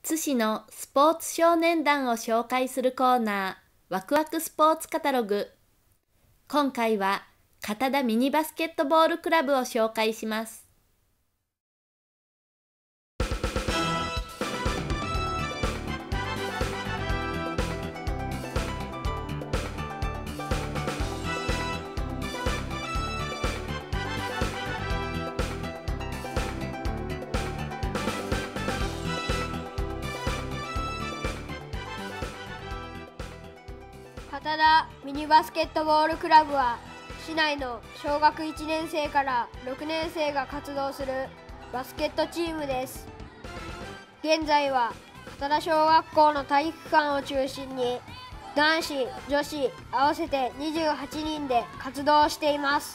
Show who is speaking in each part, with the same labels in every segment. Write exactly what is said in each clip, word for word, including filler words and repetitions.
Speaker 1: 津市のスポーツ少年団を紹介するコーナー、ワクワクスポーツカタログ。今回は、片田ミニバスケットボールクラブを紹介します。
Speaker 2: 片田ミニバスケットボールクラブは市内の小学いちねん生からろくねん生が活動するバスケットチームです。現在は片田小学校の体育館を中心に男子女子合わせてにじゅうはちにんで活動しています。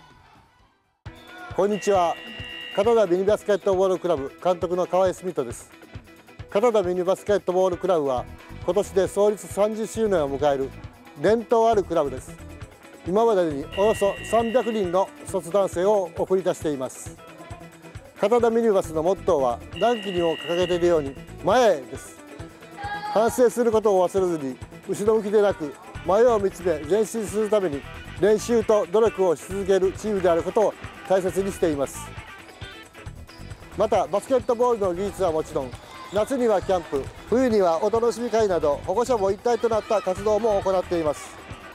Speaker 3: こんにちは。片田ミニバスケットボールクラブ監督の河合澄人です。片田ミニバスケットボールクラブは今年で創立さんじゅっしゅうねんを迎える伝統あるクラブです。今までにおよそさんびゃくにんの卒団生を送り出しています。片田ミニバスのモットーは何期にも掲げているように前へです。反省することを忘れずに後ろ向きでなく前を見つめ前進するために練習と努力をし続けるチームであることを大切にしています。またバスケットボールの技術はもちろん、夏にはキャンプ、冬にはお楽しみ会など保護者も一体となった活動も行っています。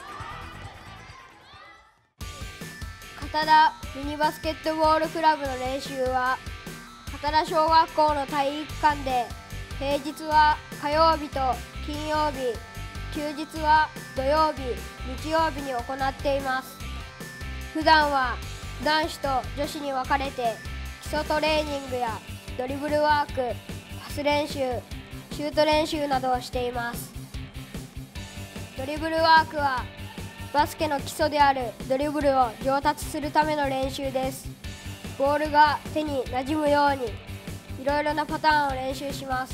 Speaker 2: 片田ミニバスケットボールクラブの練習は片田小学校の体育館で平日は火曜日と金曜日、休日は土曜日、日曜日に行っています。普段は男子と女子に分かれて基礎トレーニングやドリブルワーク、パス練習、シュート練習などをしています。ドリブルワークはバスケの基礎であるドリブルを上達するための練習です。ボールが手に馴染むようにいろいろなパターンを練習します。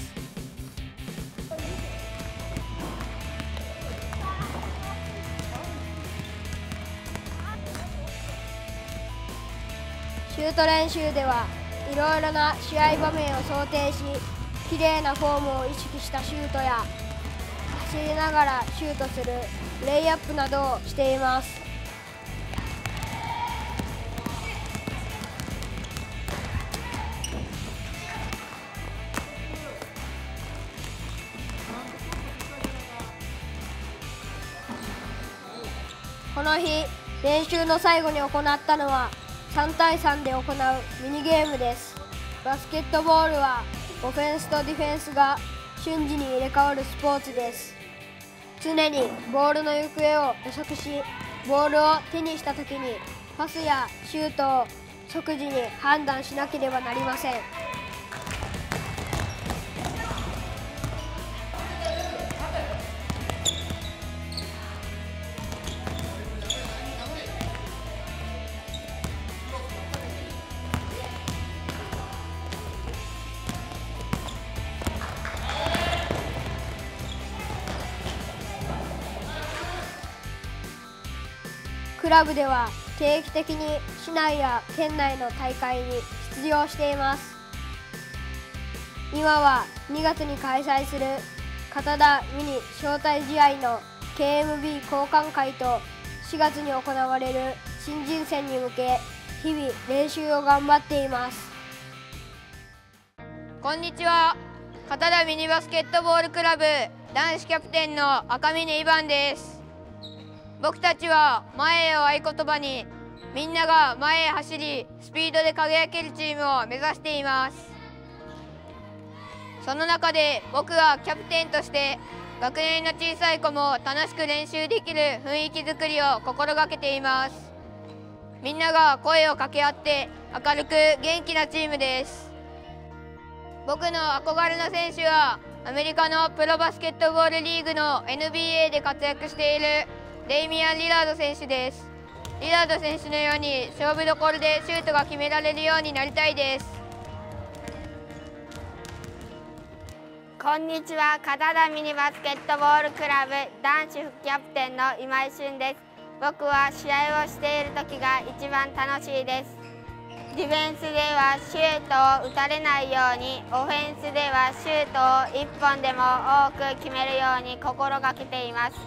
Speaker 2: シュート練習ではいろいろな試合場面を想定し、きれいなフォームを意識したシュートや走りながらシュートするレイアップなどをしています。この日、練習の最後に行ったのはさんたいさんで行うミニゲームです。バスケットボールはオフェンスとディフェンスが瞬時に入れ替わるスポーツです。常にボールの行方を予測し、ボールを手にしたときにパスやシュートを即時に判断しなければなりません。クラブでは定期的に市内や県内の大会に出場しています。今はにがつに開催する片田ミニ招待試合の ケーエムビー 交換会としがつに行われる新人戦に向け日々練習を頑張っています。
Speaker 4: こんにちは。片田ミニバスケットボールクラブ男子キャプテンの赤嶺イバンです。僕たちは前へを合言葉にみんなが前へ走りスピードで輝けるチームを目指しています。その中で僕はキャプテンとして学年の小さい子も楽しく練習できる雰囲気づくりを心がけています。みんなが声を掛け合って明るく元気なチームです。僕の憧れの選手はアメリカのプロバスケットボールリーグの エヌビーエー で活躍しているデイミアン・リラード選手です。リラード選手のように勝負どころでシュートが決められるようになりたいです。
Speaker 5: こんにちは。片田ミニバスケットボールクラブ男子副キャプテンの今井俊です。僕は試合をしている時が一番楽しいです。 ディフェンスではシュートを打たれないように、オフェンスではシュートをいっぽんでも多く決めるように心がけています。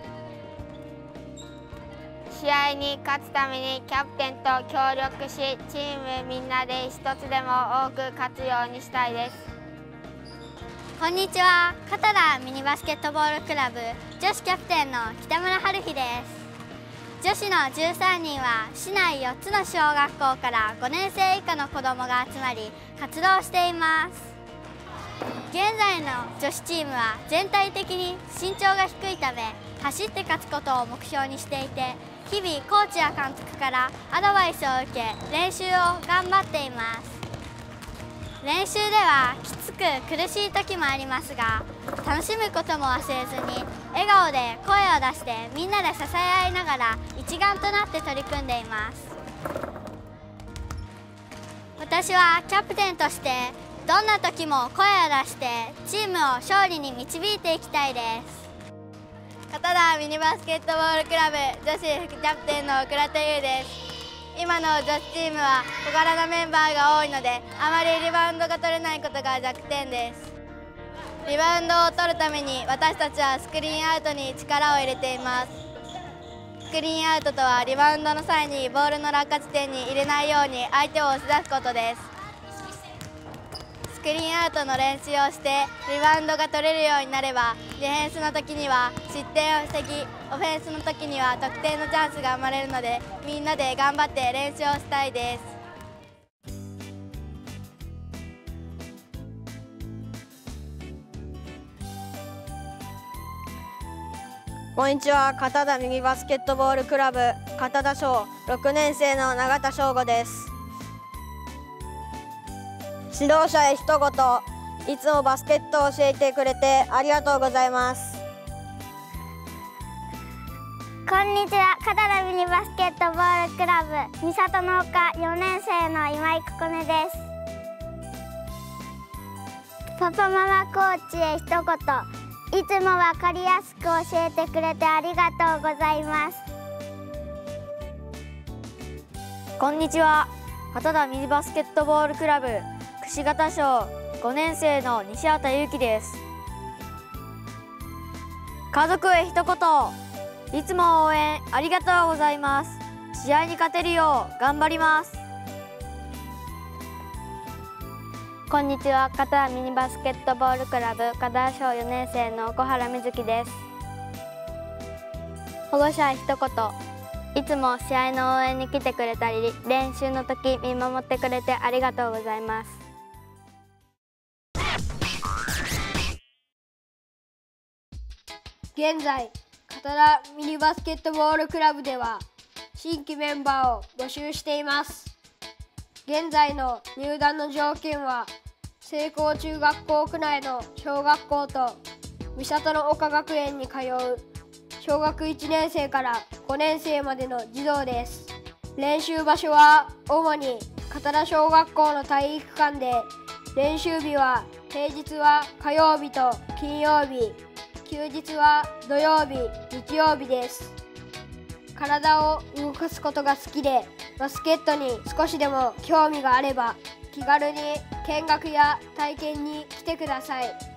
Speaker 5: 試合に勝つためにキャプテンと協力し、チームみんなで一つでも多く勝つようにしたいです。
Speaker 6: こんにちは、片田ミニバスケットボールクラブ女子キャプテンの北村春日です。女子のじゅうさんにんは市内よっつの小学校からごねんせい以下の子どもが集まり活動しています。現在の女子チームは全体的に身長が低いため走って勝つことを目標にしていて、日々コーチや監督からアドバイスを受け練習を頑張っています。練習ではきつく苦しい時もありますが、楽しむことも忘れずに笑顔で声を出してみんなで支え合いながら一丸となって取り組んでいます。私はキャプテンとしてどんな時も声を出してチームを勝利に導いていきたいです。片田ミニバスケットボールクラブ女子副キャプテンの倉田優です。今の女子チームは小柄なメンバーが多いので、あまりリバウンドが取れないことが弱点です。リバウンドを取るために私たちはスクリーンアウトに力を入れています。スクリーンアウトとはリバウンドの際にボールの落下地点に入れないように相手を押し出すことです。スクリーンアウトの練習をしてリバウンドが取れるようになれば、ディフェンスの時には失点を防ぎ、オフェンスの時には得点のチャンスが生まれるので、みんなで頑張って練習をしたいです。
Speaker 2: こんにちは、片田ミニバスケットボールクラブ片田小ろくねんせいの永田翔吾です。指導者へ一言、いつもバスケットを教えてくれてありがとうございます。
Speaker 7: こんにちは、片田ミニバスケットボールクラブ三郷の丘よねんせいの今井ここねです。パパママコーチへ一言、いつもわかりやすく教えてくれてありがとうございます。
Speaker 8: こんにちは、片田ミニバスケットボールクラブ櫛形小ごねんせいの西畑裕樹です。家族へ一言、いつも応援ありがとうございます。試合に勝てるよう頑張ります。
Speaker 7: こんにちは、片田ミニバスケットボールクラブ片田小よねんせいの小原瑞希です。保護者へ一言、いつも試合の応援に来てくれたり、練習の時見守ってくれてありがとうございます。
Speaker 2: 現在、片田ミニバスケットボールクラブでは新規メンバーを募集しています。現在の入団の条件は、成功中学校区内の小学校と三郷の丘学園に通う小学いちねんせいからごねんせいまでの児童です。練習場所は主に片田小学校の体育館で、練習日は平日は火曜日と金曜日、休日は土曜日、日曜日です。体を動かすことが好きで、バスケットに少しでも興味があれば、気軽に見学や体験に来てください。